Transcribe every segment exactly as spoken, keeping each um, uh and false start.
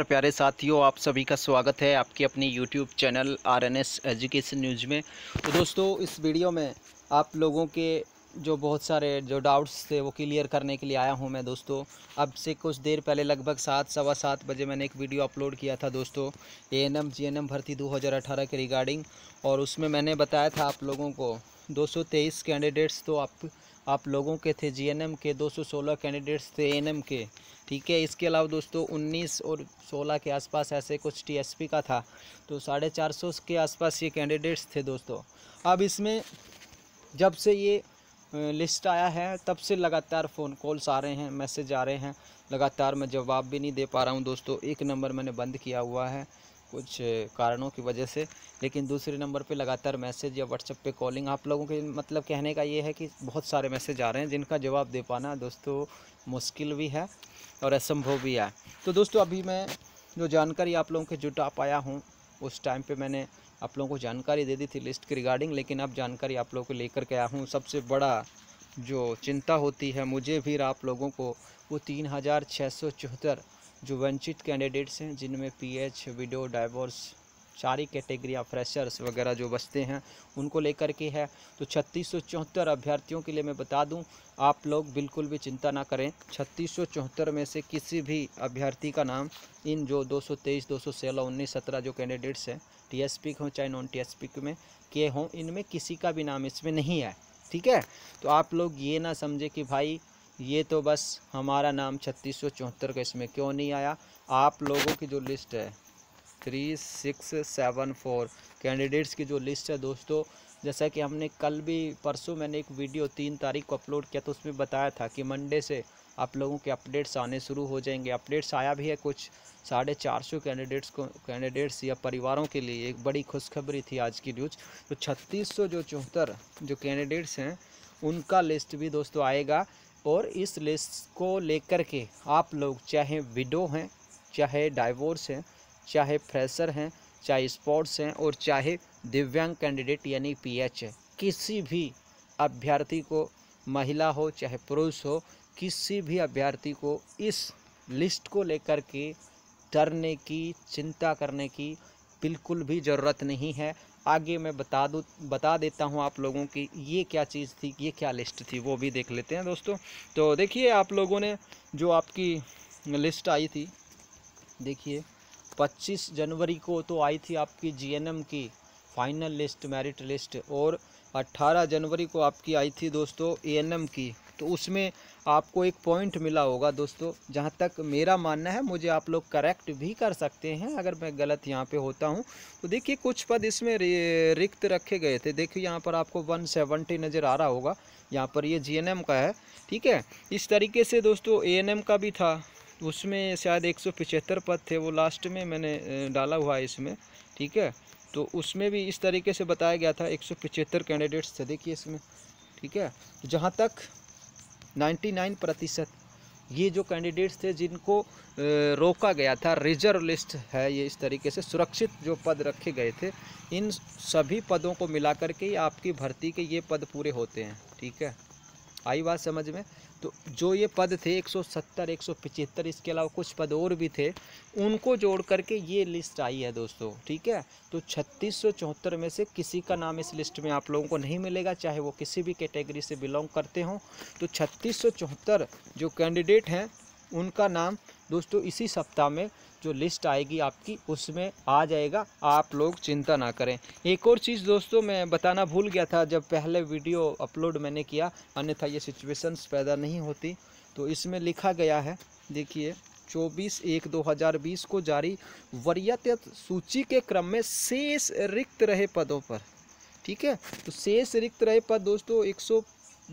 प्यारे साथियों, आप सभी का स्वागत है आपकी अपनी YouTube channel R N S education news में। तो दोस्तों, इस वीडियो में आप लोगों के जो बहुत सारे जो डाउट्स थे वो क्लियर करने के लिए आया हूं मैं दोस्तों। अब से कुछ देर पहले लगभग सात सवा सात बजे मैंने एक वीडियो अपलोड किया था दोस्तों, A N M G N M भर्ती दो हज़ार अठारह के रिगार्डिंग। और उसमें मैंने बताया था आप लोगों को दो सौ तेईस कैंडिडेट्स तो आप आप लोगों के थे, जी एन एम के दो सौ सोलह कैंडिडेट्स थे ए एन एम के, ठीक है। इसके अलावा दोस्तों उन्नीस और सोलह के आसपास ऐसे कुछ टी एस पी का था, तो साढ़े चार सौ के आसपास ये कैंडिडेट्स थे दोस्तों। अब इसमें जब से ये लिस्ट आया है तब से लगातार फ़ोन कॉल्स आ रहे हैं, मैसेज आ रहे हैं, लगातार मैं जवाब भी नहीं दे पा रहा हूं दोस्तों। एक नंबर मैंने बंद किया हुआ है कुछ कारणों की वजह से, लेकिन दूसरे नंबर पे लगातार मैसेज या व्हाट्सएप पे कॉलिंग आप लोगों के, मतलब कहने का ये है कि बहुत सारे मैसेज आ रहे हैं जिनका जवाब दे पाना दोस्तों मुश्किल भी है और असंभव भी है। तो दोस्तों, अभी मैं जो जानकारी आप लोगों के जुटा पाया हूँ, उस टाइम पे मैंने आप लोगों को जानकारी दे दी थी लिस्ट के रिगार्डिंग, लेकिन अब जानकारी आप लोगों को लेकर के आया हूँ। सबसे बड़ा जो चिंता होती है मुझे भी और आप लोगों को, वो तीन हज़ार छः सौ चौहत्तर जो वंचित कैंडिडेट्स हैं, जिनमें पी एच, विडो, डाइवोर्स, सारी कैटेगरियाँ, फ्रेशर्स वगैरह जो बचते हैं, उनको लेकर के है। तो छत्तीस सौ चौहत्तर अभ्यर्थियों के लिए मैं बता दूं, आप लोग बिल्कुल भी चिंता ना करें। छत्तीस सौ चौहत्तर में से किसी भी अभ्यर्थी का नाम इन जो दो सौ तेईस, दो सौ सोलह, उन्नीस, सत्रह जो कैंडिडेट्स हैं, टी एस पी के हों चाहे नॉन टी एस पी में के हों, इनमें किसी का भी नाम इसमें नहीं है, ठीक है। तो आप लोग ये ना समझे कि भाई ये तो बस हमारा नाम छत्तीस सौ चौहत्तर का इसमें क्यों नहीं आया। आप लोगों की जो लिस्ट है three six seven four candidates की जो लिस्ट है दोस्तों, जैसा कि हमने कल भी, परसों मैंने एक वीडियो तीन तारीख को अपलोड किया, तो उसमें बताया था कि मंडे से आप लोगों के अपडेट्स आने शुरू हो जाएंगे। अपडेट्स आया भी है कुछ साढ़े चार सौ कैंडिडेट्स को, कैंडिडेट्स या परिवारों के लिए एक बड़ी खुशखबरी थी आज की न्यूज़। तो छत्तीस सौ जो चौहत्तर जो कैंडिडेट्स हैं उनका लिस्ट भी दोस्तों आएगा, और इस लिस्ट को लेकर के आप लोग चाहे विडो हैं, चाहे डाइवोर्स हैं, चाहे फ्रेशर हैं, चाहे स्पोर्ट्स हैं, और चाहे दिव्यांग कैंडिडेट यानी पी एच है, किसी भी अभ्यर्थी को, महिला हो चाहे पुरुष हो, किसी भी अभ्यर्थी को इस लिस्ट को लेकर के डरने की, चिंता करने की बिल्कुल भी ज़रूरत नहीं है। आगे मैं बता दूँ बता देता हूँ आप लोगों की ये क्या चीज़ थी, ये क्या लिस्ट थी, वो भी देख लेते हैं दोस्तों। तो देखिए, आप लोगों ने जो आपकी लिस्ट आई थी, देखिए पच्चीस जनवरी को तो आई थी आपकी जी एन एम की फाइनल लिस्ट, मेरिट लिस्ट, और अट्ठारह जनवरी को आपकी आई थी दोस्तों ए एन एम की। तो उसमें आपको एक पॉइंट मिला होगा दोस्तों, जहां तक मेरा मानना है, मुझे आप लोग करेक्ट भी कर सकते हैं अगर मैं गलत यहाँ पे होता हूँ। तो देखिए कुछ पद इसमें रिक्त रखे गए थे। देखिए यहाँ पर आपको वन सेवेंटी नज़र आ रहा होगा, यहाँ पर ये जी एन एम का है, ठीक है। इस तरीके से दोस्तों ए एन एम का भी था, उसमें शायद एक सौ पचहत्तर पद थे, वो लास्ट में मैंने डाला हुआ है इसमें, ठीक है। तो उसमें भी इस तरीके से बताया गया था, एक सौ पचहत्तर कैंडिडेट्स थे देखिए इसमें, ठीक है। तो जहाँ तक निन्यानवे प्रतिशत ये जो कैंडिडेट्स थे जिनको रोका गया था, रिजर्व लिस्ट है ये, इस तरीके से सुरक्षित जो पद रखे गए थे, इन सभी पदों को मिला करके आपकी भर्ती के ये पद पूरे होते हैं, ठीक है। आई बात समझ में। तो जो ये पद थे एक सौ सत्तर, एक सौ पचहत्तर, इसके अलावा कुछ पद और भी थे, उनको जोड़ करके ये लिस्ट आई है दोस्तों, ठीक है। तो छत्तीस सौ चौहत्तर में से किसी का नाम इस लिस्ट में आप लोगों को नहीं मिलेगा, चाहे वो किसी भी कैटेगरी से बिलोंग करते हों। तो छत्तीस सौ चौहत्तर जो कैंडिडेट हैं उनका नाम दोस्तों इसी सप्ताह में जो लिस्ट आएगी आपकी, उसमें आ जाएगा, आप लोग चिंता ना करें। एक और चीज़ दोस्तों मैं बताना भूल गया था जब पहले वीडियो अपलोड मैंने किया, अन्यथा ये सिचुएशंस पैदा नहीं होती। तो इसमें लिखा गया है, देखिए चौबीस एक दो हज़ार बीस को जारी वरीयता सूची के क्रम में शेष रिक्त रहे पदों पर, ठीक है। तो शेष रिक्त रहे पद दोस्तों एक सौ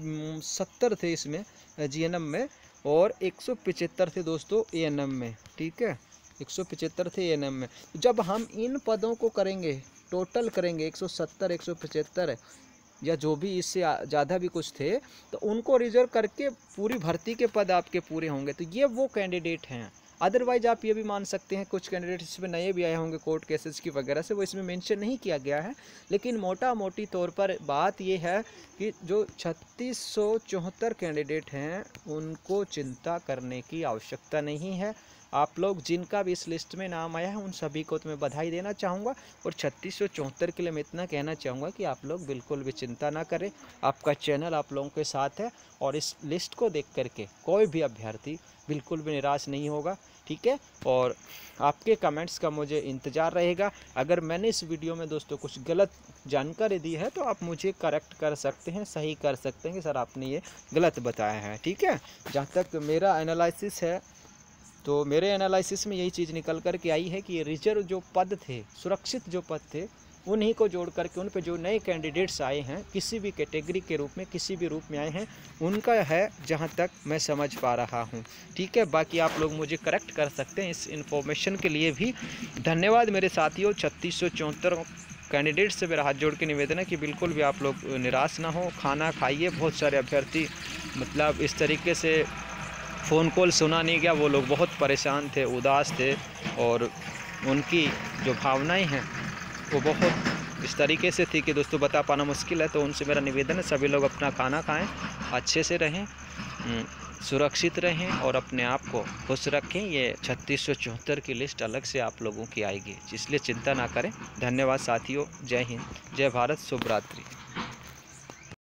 सत्तर थे इसमें जी एन एम में, और एक सौ पचहत्तर थे दोस्तों ए एन एम में, ठीक है। एक सौ पचहत्तर थे ए एन एम में। जब हम इन पदों को करेंगे, टोटल करेंगे एक सौ सत्तर, एक सौ पचहत्तर या जो भी इससे ज़्यादा भी कुछ थे, तो उनको रिजर्व करके पूरी भर्ती के पद आपके पूरे होंगे। तो ये वो कैंडिडेट हैं। अदरवाइज आप ये भी मान सकते हैं कुछ कैंडिडेट इसमें नए भी आए होंगे कोर्ट केसेस की वगैरह से, वो इसमें मेंशन नहीं किया गया है। लेकिन मोटा मोटी तौर पर बात ये है कि जो छत्तीस सौ चौहत्तर कैंडिडेट हैं उनको चिंता करने की आवश्यकता नहीं है। आप लोग जिनका भी इस लिस्ट में नाम आया है उन सभी को तो मैं बधाई देना चाहूँगा। और छत्तीस सौ चौहत्तर के लिए मैं इतना कहना चाहूँगा कि आप लोग बिल्कुल भी चिंता ना करें, आपका चैनल आप लोगों के साथ है और इस लिस्ट को देख करके कोई भी अभ्यर्थी बिल्कुल भी निराश नहीं होगा, ठीक है। और आपके कमेंट्स का मुझे इंतज़ार रहेगा। अगर मैंने इस वीडियो में दोस्तों कुछ गलत जानकारी दी है तो आप मुझे करेक्ट कर सकते हैं, सही कर सकते हैं कि सर आपने ये गलत बताया है, ठीक है। जहाँ तक मेरा एनालिसिस है तो मेरे एनालिसिस में यही चीज़ निकल कर के आई है कि ये रिजर्व जो पद थे, सुरक्षित जो पद थे, उन्हीं को जोड़ करके उन पे जो नए कैंडिडेट्स आए हैं किसी भी कैटेगरी के रूप में, किसी भी रूप में आए हैं, उनका है जहां तक मैं समझ पा रहा हूं, ठीक है। बाकी आप लोग मुझे करेक्ट कर सकते हैं। इस इन्फॉर्मेशन के लिए भी धन्यवाद मेरे साथियों। छत्तीस सौ चौहत्तर कैंडिडेट से मेरा हाथ जोड़ के निवेदन है कि बिल्कुल भी आप लोग निराश ना हो, खाना खाइए। बहुत सारे अभ्यर्थी मतलब इस तरीके से फ़ोन कॉल सुना नहीं गया, वो लोग बहुत परेशान थे, उदास थे और उनकी जो भावनाएं हैं वो बहुत इस तरीके से थी कि दोस्तों बता पाना मुश्किल है। तो उनसे मेरा निवेदन है सभी लोग अपना खाना खाएं, अच्छे से रहें, सुरक्षित रहें और अपने आप को खुश रखें। ये छत्तीस सौ चौहत्तर की लिस्ट अलग से आप लोगों की आएगी, इसलिए चिंता ना करें। धन्यवाद साथियों, जय हिंद, जय भारत, शुभ रात्रि।